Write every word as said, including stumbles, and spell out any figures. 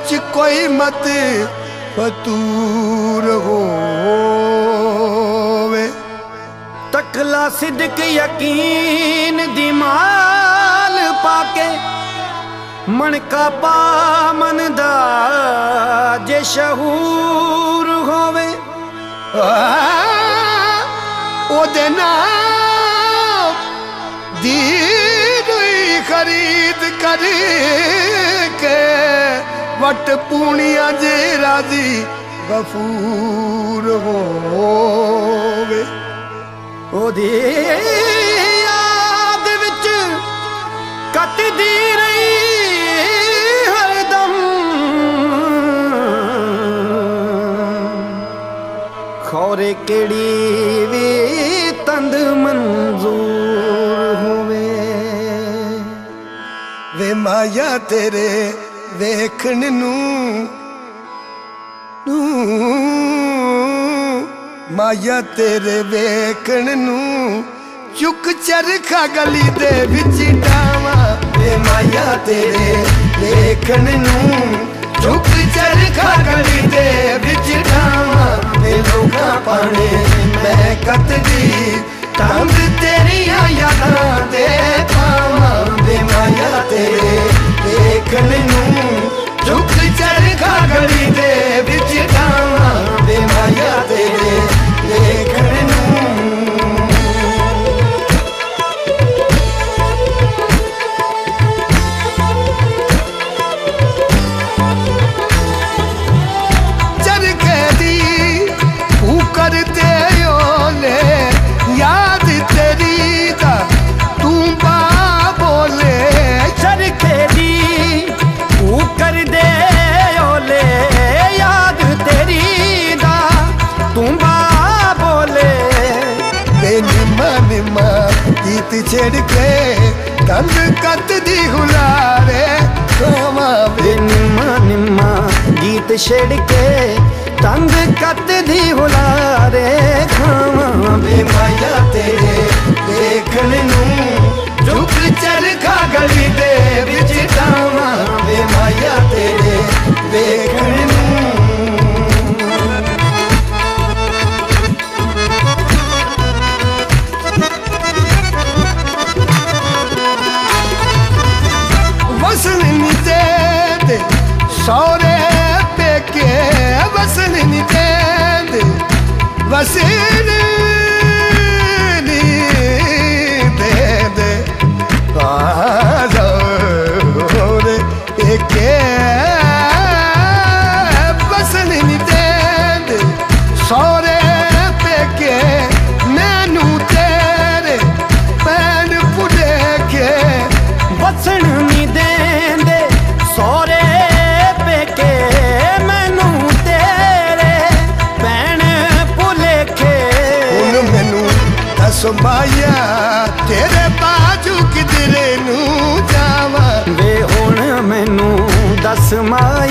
विच कोई मत फतूर होवे। तकला सिद्क यकीन दी माल पाके मन का पा मन दा जे शहूर होवे। ओदे नाम दी खरीद कर के वट पूनिया जे राजी गफूर होवे। ओदी याद विच कटदी रही हरदम खौरे केड़ी वी तंद मंजूर होवे। वे माया तेरे वेखण नू माया तेरे वेखण नू चुक चरखा गली दे विच डावा। वे माया तेरे वेखण नू चुक चरखा गली दे विच डावा। वे लोगा पाने मैं कतदी तंग तेरिया यादां दे पावा। वे माया तेरे वेखण नू चुक चरखा गली दे विच डावा। वे माया तेरे वेखण नू चरखे दी ऊकर ते ओले याद तेरी दा तू बा बोले। चरखे दी ऊकर दे ओले याद तेरी दा तू बा बोले। वे निम्मा निम्मा गीत छेड़ के तंग कत दी हुलारे खावा। वे निम्मा निम्मा गीत छेड़ के तंग कत दी हुलारे खावा। वे माया तेरे वेखण नू चुक चरखा गली दे विच डावा। वे माया तेरे वेखण नू वसन नी दे सौरे पेके वसन नी दे वसन नी दे दे सौरे पेके वसन नी दे सौरे पेके मैनू तेरे पैन पुले के। वसन नी देंदे सौरे पेके मैनू तेरे भैन भुलेखे। हुण मैनू दस माया तेरे बाजू किधरे नू जावा। वे हुण मैनू दस माया